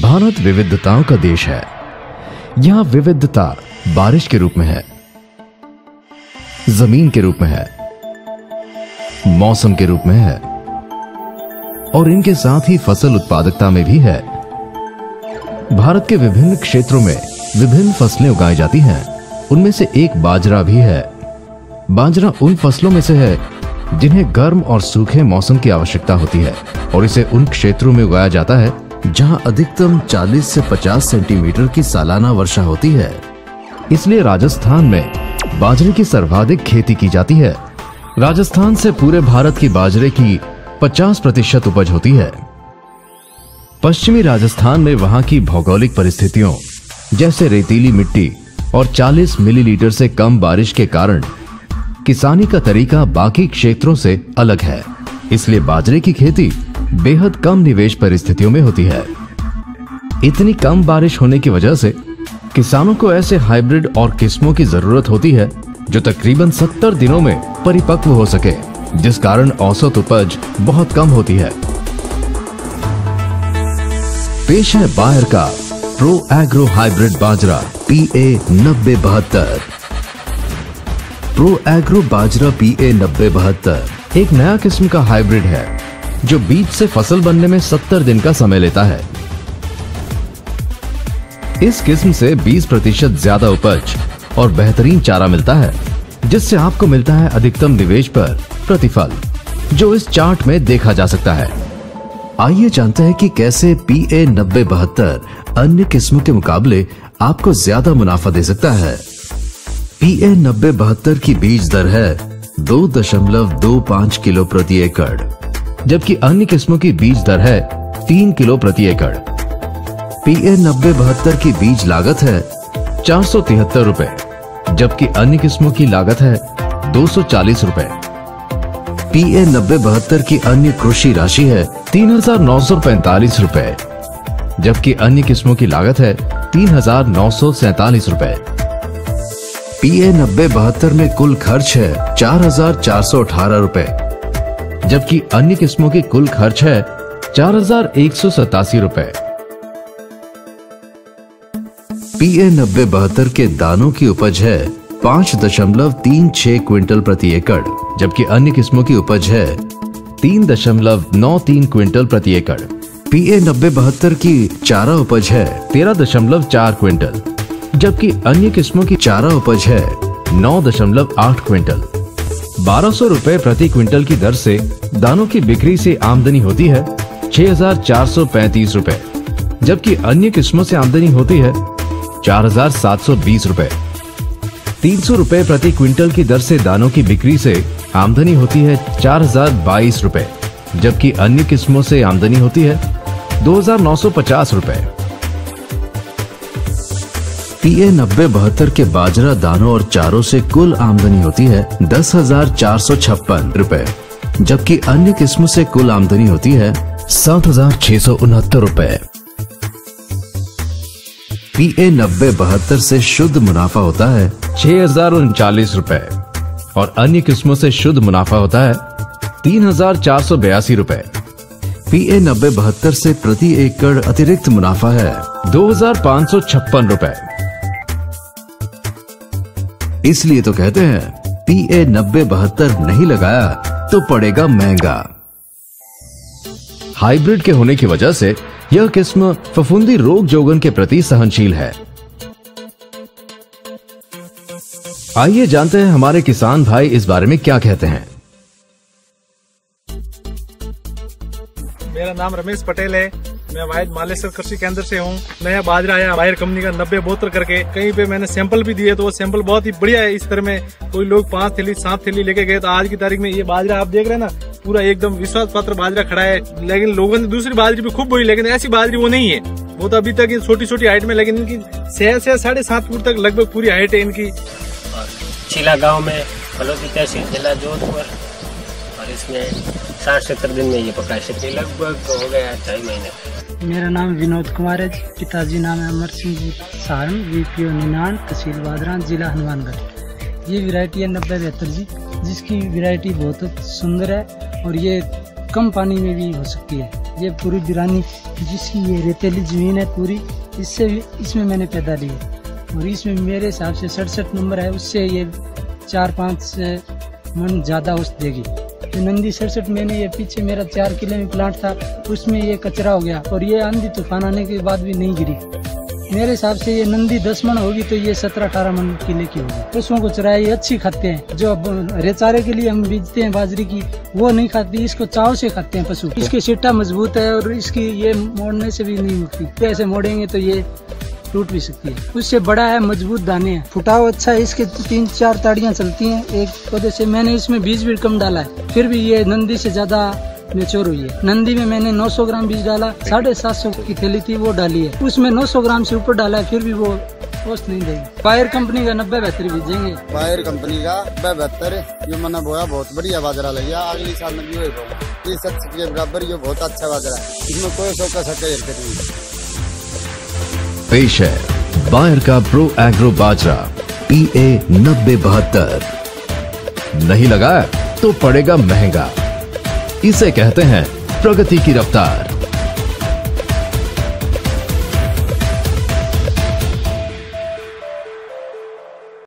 भारत विविधताओं का देश है। यहाँ विविधता बारिश के रूप में है, जमीन के रूप में है, मौसम के रूप में है और इनके साथ ही फसल उत्पादकता में भी है। भारत के विभिन्न क्षेत्रों में विभिन्न फसलें उगाई जाती हैं। उनमें से एक बाजरा भी है। बाजरा उन फसलों में से है जिन्हें गर्म और सूखे मौसम की आवश्यकता होती है और इसे उन क्षेत्रों में उगाया जाता है जहां अधिकतम 40 से 50 सेंटीमीटर की सालाना वर्षा होती है। इसलिए राजस्थान में बाजरे की सर्वाधिक खेती की जाती है। राजस्थान से पूरे भारत की बाजरे की 50% उपज होती है। पश्चिमी राजस्थान में वहां की भौगोलिक परिस्थितियों जैसे रेतीली मिट्टी और 40 मिलीलीटर से कम बारिश के कारण किसानी का तरीका बाकी क्षेत्रों से अलग है। इसलिए बाजरे की खेती बेहद कम निवेश परिस्थितियों में होती है। इतनी कम बारिश होने की वजह से किसानों को ऐसे हाइब्रिड और किस्मों की जरूरत होती है जो तकरीबन 70 दिनों में परिपक्व हो सके, जिस कारण औसत उपज बहुत कम होती है। पेश है बायर का प्रो एग्रो हाइब्रिड बाजरा PA 9072। प्रो एग्रो बाजरा PA 9072 एक नया किस्म का हाइब्रिड है जो बीज से फसल बनने में 70 दिन का समय लेता है। इस किस्म से 20% ज्यादा उपज और बेहतरीन चारा मिलता है, जिससे आपको मिलता है अधिकतम निवेश पर प्रतिफल, जो इस चार्ट में देखा जा सकता है। आइए जानते हैं कि कैसे PA 9072 अन्य किस्मों के मुकाबले आपको ज्यादा मुनाफा दे सकता है। PA 9072 की बीज दर है 2.25 किलो प्रति एकड़, जबकि अन्य किस्मों की बीज दर है 3 किलो प्रति एकड़। PA 9072 की बीज लागत है 473 रुपए, जबकि अन्य किस्मों की लागत है 240 रुपए। PA 9072 की अन्य कृषि राशि है 3,945 रुपए, जबकि अन्य किस्मों की लागत है 3,947 रुपए। PA 9072 में कुल खर्च है 4,418 रुपए, जबकि अन्य किस्मों की कुल खर्च है 4,187 रुपए। PA 9072 के दानों की उपज है 5.36 क्विंटल प्रति एकड़, जबकि अन्य किस्मों की उपज है 3.93 क्विंटल प्रति एकड़। PA 9072 की चारा उपज है 13.4 क्विंटल, जबकि अन्य किस्मों की चारा उपज है 9.8 क्विंटल। 1200 रुपए प्रति क्विंटल की दर से दानों की बिक्री से आमदनी होती है 6,435 रुपए, जबकि अन्य किस्मों से आमदनी होती है 4,720 रुपए। 300 रुपए प्रति क्विंटल की दर से दानों की बिक्री से आमदनी होती है 4,022 रुपए, जबकि अन्य किस्मों से आमदनी होती है 2,950 रुपए। PA 9072 के बाजरा दानों और चारों से कुल आमदनी होती है 10,456 रुपए, जबकि अन्य किस्मों से कुल आमदनी होती है 7,669 रुपए। PA 9072 से शुद्ध मुनाफा होता है 6,039 रुपए और अन्य किस्मों से शुद्ध मुनाफा होता है 3,482 रुपए। PA 9072 से प्रति एकड़ अतिरिक्त मुनाफा है 2,556 रुपए। इसलिए तो कहते हैं PA 9072 नहीं लगाया तो पड़ेगा महंगा। हाइब्रिड के होने की वजह से यह किस्म फफूंदी रोग जोगन के प्रति सहनशील है। आइए जानते हैं हमारे किसान भाई इस बारे में क्या कहते हैं। मेरा नाम रमेश पटेल है। मैं वाहिद मालेश्वर कृषि केंद्र से हूँ। नया बाजरा आया बायर कंपनी का 9072 करके, कहीं पे मैंने सैंपल भी दिए तो वो सैंपल बहुत ही बढ़िया है। इस तरह में कोई लोग 5 थैली 7 थैली लेके गए तो आज की तारीख में ये बाजरा आप देख रहे हैं ना, पूरा एकदम विश्वास पात्र बाजरा खड़ा है। लेकिन लोगों ने दूसरी बाजरी भी खूब बोई, लेकिन ऐसी बाजरी वो नहीं है। वो तो अभी तक छोटी छोटी हाइट में, लेकिन इनकी 6 से 7.5 फुट तक लगभग पूरी हाइट है इनकी। चिला गाँव में फलोदी तहसील जिला जोधपुर, और इसमें 60-70 दिन में ये पका सकते, लगभग हो गया 2.5 महीने। मेरा नाम विनोद कुमार है। पिताजी नाम है अमर सिंह जी सहारण, VPO निनान, तहसील बादरान, जिला हनुमानगढ़। ये वैरायटी है 9072 जी, जिसकी वैरायटी बहुत सुंदर है और ये कम पानी में भी हो सकती है। ये पूरी बिरानी जिसकी ये रेतीली जमीन है पूरी, इससे भी इसमें मैंने पैदा ली है और इसमें मेरे हिसाब से 67 नंबर है, उससे ये 4-5 मन ज्यादा औसत देगी। तो नंदी 67 मैंने ये पीछे मेरा 4 किले में प्लांट था, उसमें ये कचरा हो गया और ये आंधी तूफान आने के बाद भी नहीं गिरी। मेरे हिसाब से ये नंदी 10 मन होगी तो ये 17-18 मन किले की होगी। पशुओं को चराया ये अच्छी खाते हैं, जो रेचारे के लिए हम बीजते हैं बाजरी की वो नहीं खाती, इसको चाव से खाते हैं पशु। इसकी सिट्टा मजबूत है और इसकी ये मोड़ने से भी नहीं मुकती, ऐसे मोड़ेंगे तो ये टूट भी सकती है। उससे बड़ा है, मजबूत दाने हैं, फुटाव अच्छा है, इसके 3-4 ताड़ियां चलती हैं एक पौधे से। मैंने इसमें बीज भी कम डाला है, फिर भी ये नंदी से ज्यादा मेच्योर हुई है। नंदी में मैंने 900 ग्राम बीज डाला, 750 की थैली थी वो डाली है, उसमें 900 ग्राम से ऊपर डाला है, फिर भी वो औसत नहीं देगी। बायर कंपनी का 90-72 बीजेंगे। बायर कंपनी का 92 जो मैंने बोया बहुत बढ़िया बाजरा लग गया, अगली साल में भी ये सच के बराबर, ये बहुत अच्छा बाजरा है, इसमें कोई शौक सके नहीं। पेश है बायर का प्रो एग्रो बाजरा PA 9072। नहीं लगा तो पड़ेगा महंगा। इसे कहते हैं प्रगति की रफ्तार।